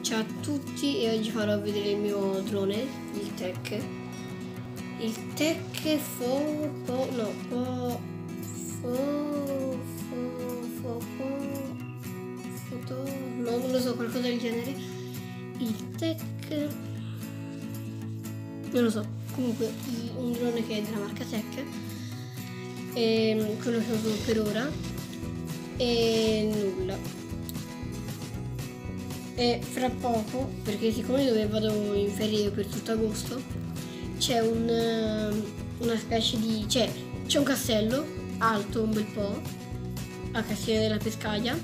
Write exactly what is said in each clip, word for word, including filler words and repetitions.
Ciao a tutti e oggi farò vedere il mio drone, il Tech. Il Tech fo... po... no, po... fo... fo... fo... fo... foto... no, non lo so, qualcosa del genere. Il Tech... non lo so, comunque un drone che è della marca Tech. E quello che uso per ora. E nulla. E fra poco, perché siccome dove vado in ferie per tutto agosto, c'è un, una specie di... cioè c'è un castello alto un bel po' a Castione della Pescaia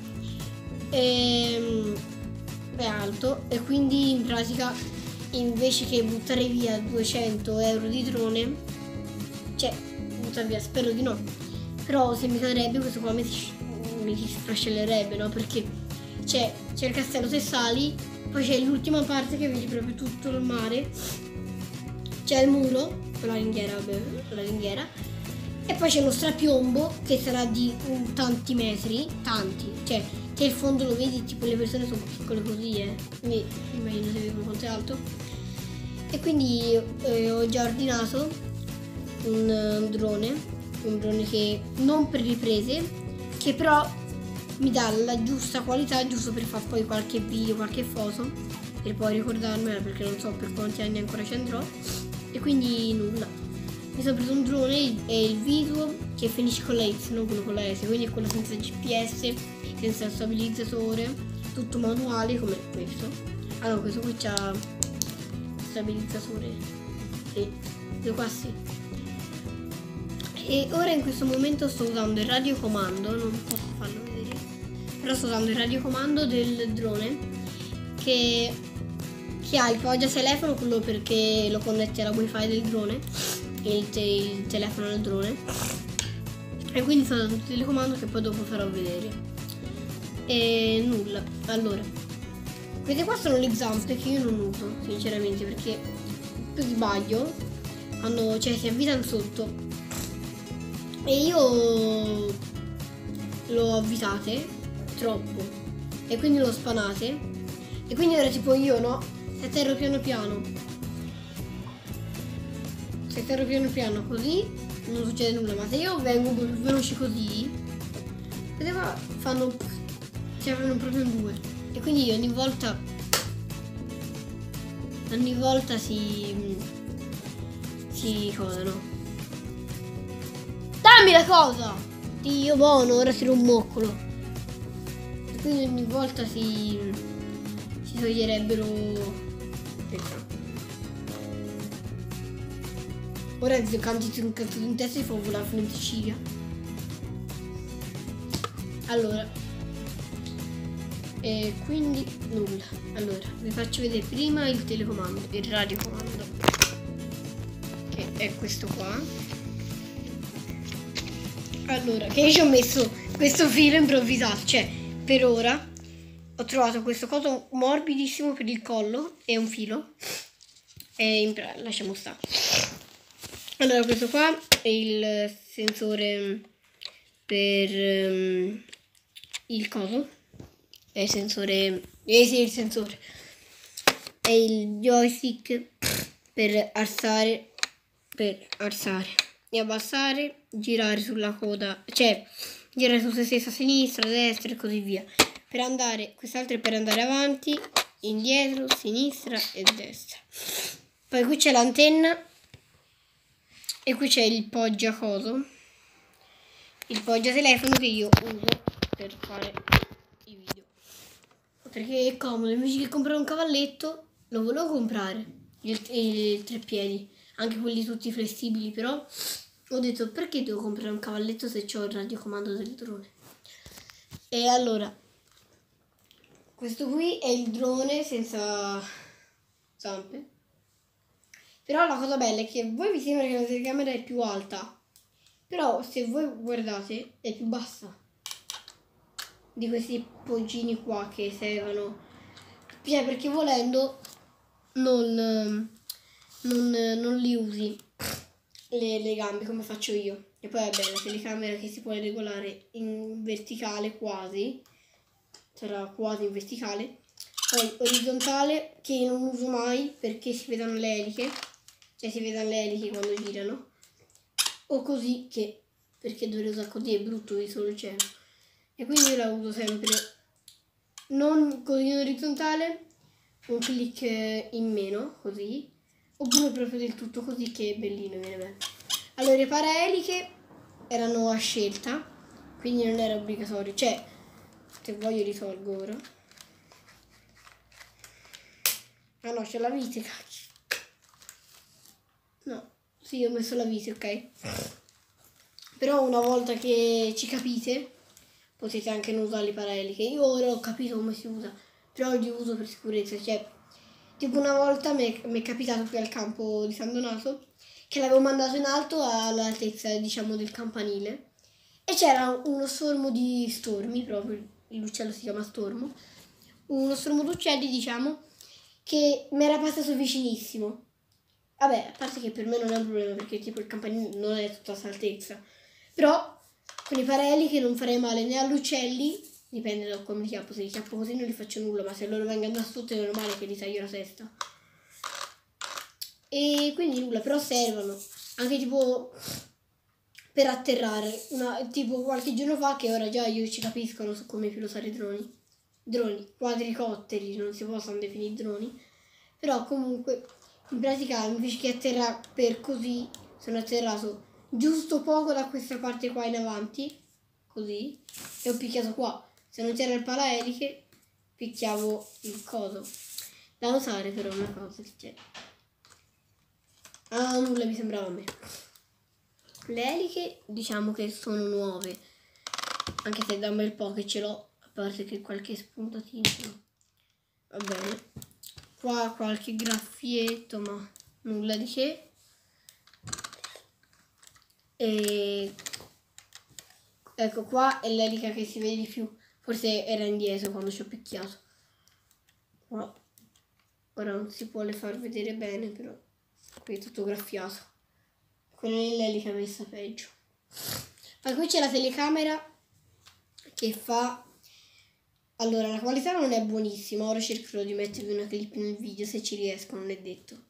e è alto, e quindi in pratica invece che buttare via duecento euro di drone, cioè buttare via, spero di no, però se mi cadrebbe questo qua mi si, mi si sfrascellerebbe, no? Perché c'è, c'è il castello se sali, poi c'è l'ultima parte che vedi proprio tutto il mare, c'è il muro con la ringhiera, vabbè, la ringhiera, e poi c'è lo strapiombo che sarà di un tanti metri, tanti, cioè che il fondo lo vedi, tipo le persone sono piccole così, eh, quindi immagino se vedono quanto è alto. E quindi eh, ho già ordinato un, un drone, un drone che non per riprese, che però mi dà la giusta qualità, giusto per fare poi qualche video, qualche foto, per poi ricordarmela, perché non so per quanti anni ancora ci andrò. E quindi nulla, mi sono preso un drone e il video che finisce con la X, non quello con la S, quindi è quello senza G P S, senza stabilizzatore, tutto manuale come questo. Ah no, questo qui c'ha stabilizzatore, sì, questo qua sì. E ora in questo momento sto usando il radiocomando, non posso farlo vedere, però sto usando il radiocomando del drone che, che ha il poggia telefono, quello perché lo connetti alla wifi del drone, il, te, il telefono del drone, e quindi sto usando il telecomando che poi dopo farò vedere. E nulla, allora queste qua sono le zampe che io non uso sinceramente, perché per sbaglio hanno, cioè si avvitano sotto e io l'ho avvitate troppo e quindi l'ho spanate, e quindi ora tipo io no, se atterro piano piano se atterro piano piano così non succede nulla, ma se io vengo veloce così, queste qua fanno, si aprono proprio in due, e quindi io ogni volta ogni volta si si cosa, no? Dammi la cosa! Dio buono, ora tiro un moccolo. E quindi ogni volta si, si toglierebbero. Aspetta. Ora ti canti un cazzo in testa e fa volare fino in Sicilia. Allora. E quindi nulla. Allora, vi faccio vedere prima il telecomando, il radiocomando. Che è questo qua. Allora, che io ci ho messo questo filo improvvisato, cioè per ora ho trovato questo coso morbidissimo per il collo e un filo, e in, lasciamo stare. Allora, questo qua è il sensore per um, il coso, è il sensore, eh sì, il sensore, è il joystick per alzare, per alzare e abbassare, girare sulla coda, cioè girare su se stessa a sinistra, a destra e così via. Per andare, quest'altro è per andare avanti, indietro, sinistra e destra. Poi qui c'è l'antenna e qui c'è il poggia coso, il poggia telefono che io uso per fare i video, perché è comodo. Invece che comprare un cavalletto, lo volevo comprare il, il tre piedi, anche quelli tutti flessibili, però ho detto perché devo comprare un cavalletto se ho il radiocomando del drone. E allora questo qui è il drone senza zampe, però la cosa bella è che voi vi sembra che la telecamera è più alta, però se voi guardate è più bassa di questi poggini qua che servono, cioè perché volendo non Non, non li usi le, le gambe come faccio io. E poi vabbè, la telecamera che si può regolare in verticale quasi, sarà quasi in verticale, Poi orizzontale, che non uso mai perché si vedono le eliche, cioè si vedono le eliche quando girano, o così che, perché dovrei usare così è brutto di solo il cielo, e quindi io la uso sempre non così in orizzontale, un click in meno, così, oppure proprio del tutto così che è bellino, viene bene. Allora i paraeliche erano a scelta, quindi non era obbligatorio, cioè se voglio li tolgo ora. Ah no, c'è la vite, cacchio. No, sì, ho messo la vite, ok. Però una volta che ci capite, potete anche non usare le paraeliche. Io ora ho capito come si usa, però li uso per sicurezza. Cioè, tipo una volta mi è capitato qui al campo di San Donato, che l'avevo mandato in alto all'altezza, diciamo, del campanile. E c'era uno stormo di stormi, proprio, l'uccello si chiama stormo, uno stormo d'uccelli, diciamo, che mi era passato vicinissimo. Vabbè, a parte che per me non è un problema perché tipo il campanile non è tutta a questa altezza, però con i parelli che non farei male né agli uccelli, dipende da come li chiappo, se li chiappo così non li faccio nulla, ma se loro vengono da sotto è normale che li taglio la testa. E quindi nulla, però servono anche tipo per atterrare, una, tipo qualche giorno fa, che ora già io ci capisco, non so come pilotare i droni, droni, quadricotteri, non si possono definire droni, però comunque in pratica invece che atterrare per così, sono atterrato giusto poco da questa parte qua in avanti, così, e ho picchiato qua. Se non c'era il paraeliche, picchiavo il coso. Da usare però una cosa che c'è. Ah, nulla mi sembrava a me. Le eliche diciamo che sono nuove, anche se da un bel po' che ce l'ho, a parte che qualche spuntatina. Va bene. Qua qualche graffietto, ma nulla di che. E ecco qua è l'elica che si vede di più. Forse era indietro quando ci ho picchiato. Qua. Ora non si può le far vedere bene, però qui è tutto graffiato. Quella è l'elica messa peggio. Ma qui c'è la telecamera che fa... Allora, la qualità non è buonissima. Ora cercherò di mettervi una clip nel video se ci riesco, non è detto.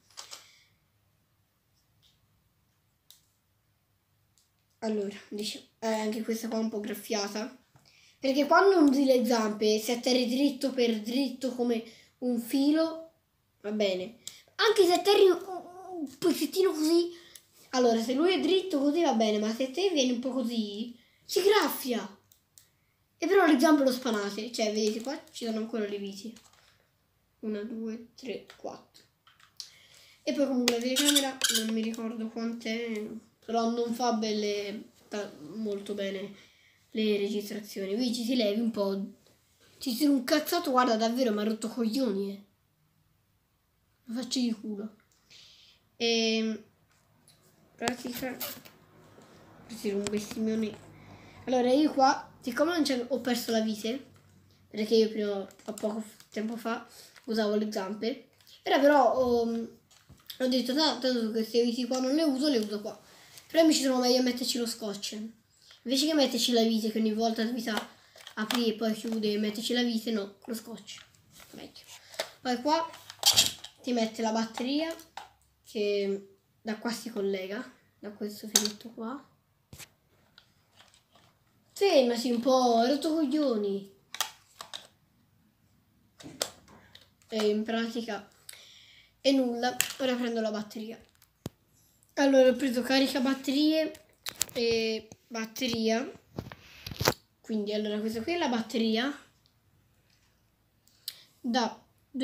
Allora, diciamo, eh, anche questa qua è un po' graffiata. Perché quando usi le zampe, se atterri dritto per dritto come un filo, va bene. Anche se atterri un, un pezzettino così, allora se lui è dritto così va bene, ma se te vieni un po' così, si graffia. E però le zampe lo spanate, cioè vedete qua ci sono ancora le viti. Una, due, tre, quattro. E poi comunque la telecamera non mi ricordo quant'è, però non fa belle, molto bene le registrazioni. Qui ci si levi un po', ci si un cazzato, guarda davvero mi ha rotto coglioni, eh. Lo faccio di culo. E pratica, questo un bestemmione. Allora io qua, siccome non ho perso la vite, perché io prima, a poco tempo fa, usavo le zampe, ora però ho, ho detto tanto che queste viti qua non le uso, le uso qua. Però mi ci trovo meglio a metterci lo scotch. Invece che metterci la vite, che ogni volta la vita apri e poi chiude e metterci la vite, no, lo scotch. Meglio. Poi qua ti mette la batteria, che da qua si collega, da questo filetto qua. Fermati un po', hai rotto coglioni. E in pratica è nulla. Ora prendo la batteria. Allora ho preso carica batterie e batteria. Quindi allora questa qui è la batteria da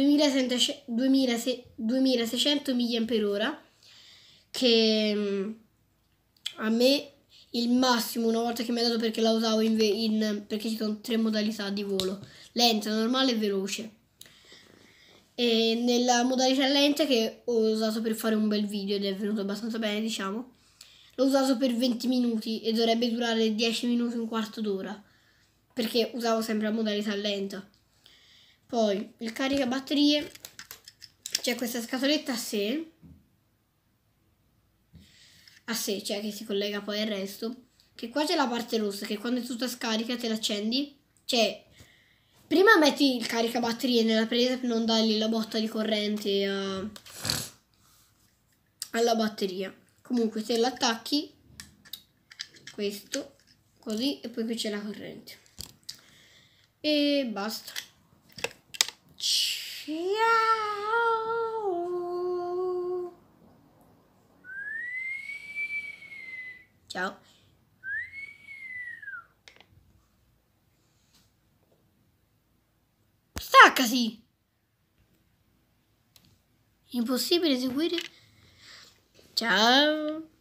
duemilaseicento milliampere-ora, che a me il massimo una volta che mi ha dato, perché la usavo in, in perché ci sono tre modalità di volo: lenta, normale e veloce. E nella modalità lenta, che ho usato per fare un bel video ed è venuto abbastanza bene, diciamo, l'ho usato per venti minuti e dovrebbe durare dieci minuti, un quarto d'ora, perché usavo sempre la modalità lenta. Poi il caricabatterie, c'è questa scatoletta a sé, a sé, cioè che si collega poi al resto, che qua c'è la parte rossa, che quando è tutta scarica te l'accendi, cioè Prima metti il caricabatterie nella presa per non dargli la botta di corrente a... alla batteria. Comunque se l'attacchi, questo, così, e poi qui c'è la corrente. E basta. Ciao. Ciao. Staccasi! Impossibile seguire. Ciao.